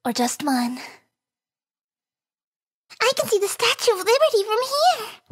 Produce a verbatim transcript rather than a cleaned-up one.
Or just one? I can see the Statue of Liberty from here.